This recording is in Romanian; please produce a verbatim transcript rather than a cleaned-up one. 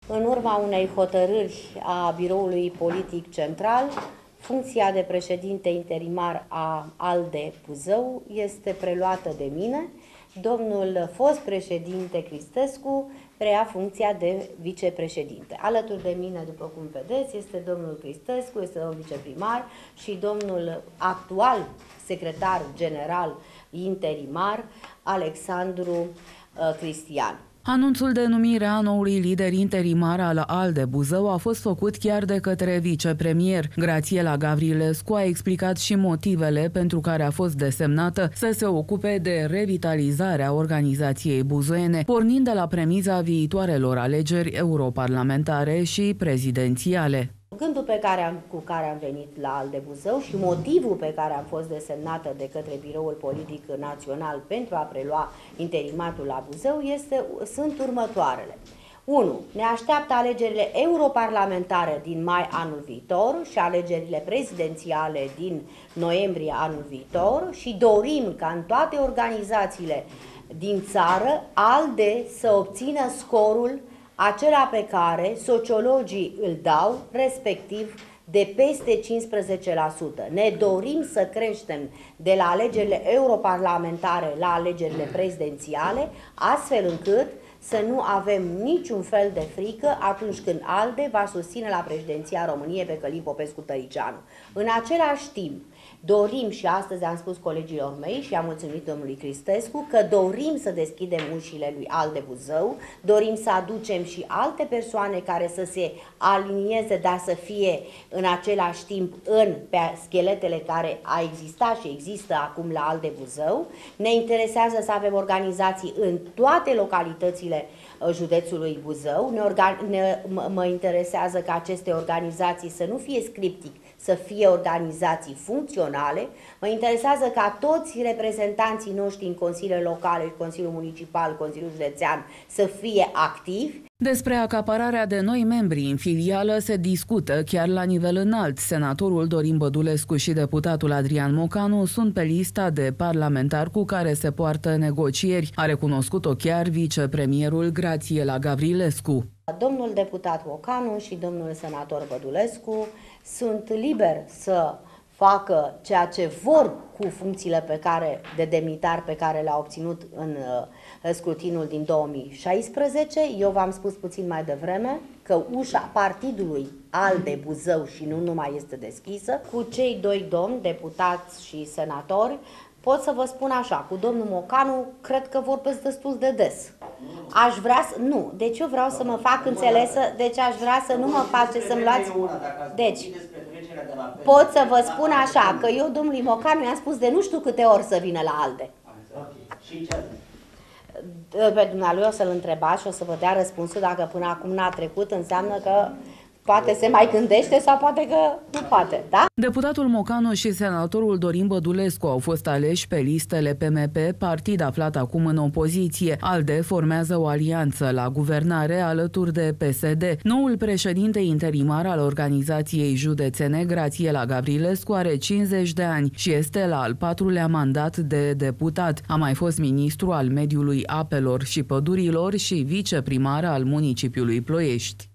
În urma unei hotărâri a Biroului Politic Central, funcția de președinte interimar a ALDE Buzău este preluată de mine. Domnul fost președinte Cristescu preia funcția de vicepreședinte. Alături de mine, după cum vedeți, este domnul Cristescu, este domnul viceprimar și domnul actual secretar general interimar, Alexandru uh, Cristian. Anunțul de numire a noului lider interimar al ALDE Buzău a fost făcut chiar de către vicepremier. Grațiela Gavrilescu a explicat și motivele pentru care a fost desemnată să se ocupe de revitalizarea organizației buzoiene, pornind de la premiza viitoarelor alegeri europarlamentare și prezidențiale. Gândul pe care am, cu care am venit la ALDE Buzău și motivul pe care am fost desemnată de către Biroul Politic Național pentru a prelua interimatul la Buzău este, sunt următoarele. unu. Ne așteaptă alegerile europarlamentare din mai anul viitor și alegerile prezidențiale din noiembrie anul viitor și dorim ca în toate organizațiile din țară ALDE să obțină scorul acela pe care sociologii îl dau, respectiv de peste cincisprezece la sută. Ne dorim să creștem de la alegerile europarlamentare la alegerile prezidențiale, astfel încât să nu avem niciun fel de frică atunci când ALDE va susține la președinția României pe Călin Popescu-Tăricianu. În același timp, dorim, și astăzi am spus colegilor mei și am mulțumit domnului Cristescu, că dorim să deschidem ușile lui ALDE Buzău, dorim să aducem și alte persoane care să se alinieze, dar să fie în același timp în pe scheletele care a existat și există acum la ALDE Buzău. Ne interesează să avem organizații în toate localitățile județului Buzău. Ne organ ne, mă interesează ca aceste organizații să nu fie scriptic, să fie organizații funcționale. Mă interesează ca toți reprezentanții noștri în consiliile locale, Consiliul Municipal, Consiliul Județean să fie activi. Despre acapararea de noi membri în filială se discută chiar la nivel înalt. Senatorul Dorin Bădulescu și deputatul Adrian Mocanu sunt pe lista de parlamentari cu care se poartă negocieri. A recunoscut-o chiar vicepremierul Grațiela Gavrilescu. Domnul deputat Mocanu și domnul senator Bădulescu sunt liberi să facă ceea ce vor cu funcțiile pe care, de demnitar pe care le-a obținut în uh, scrutinul din două mii șaisprezece. Eu v-am spus puțin mai devreme că ușa partidului ALDE Buzău și nu numai este deschisă. Cu cei doi domni, deputați și senatori, pot să vă spun așa, cu domnul Mocanu cred că vorbesc destul de des. Aș vrea să... Nu, deci eu vreau să mă fac înțelesă, deci aș vrea să nu mă faceți să-mi luați... Deci, pot să vă spun așa, că eu domnului Mocanu i-am spus de nu știu câte ori să vină la ALDE. Pe dumnealui o să-l întrebați și o să vă dea răspunsul, dacă până acum n-a trecut, înseamnă că poate se mai gândește sau poate că nu poate, da? Deputatul Mocanu și senatorul Dorin Bădulescu au fost aleși pe listele P M P, partid aflat acum în opoziție. ALDE formează o alianță la guvernare alături de P S D. Noul președinte interimar al organizației județene, Grațiela Gavrilescu, are cincizeci de ani și este la al patrulea mandat de deputat. A mai fost ministru al mediului, apelor și pădurilor și viceprimar al municipiului Ploiești.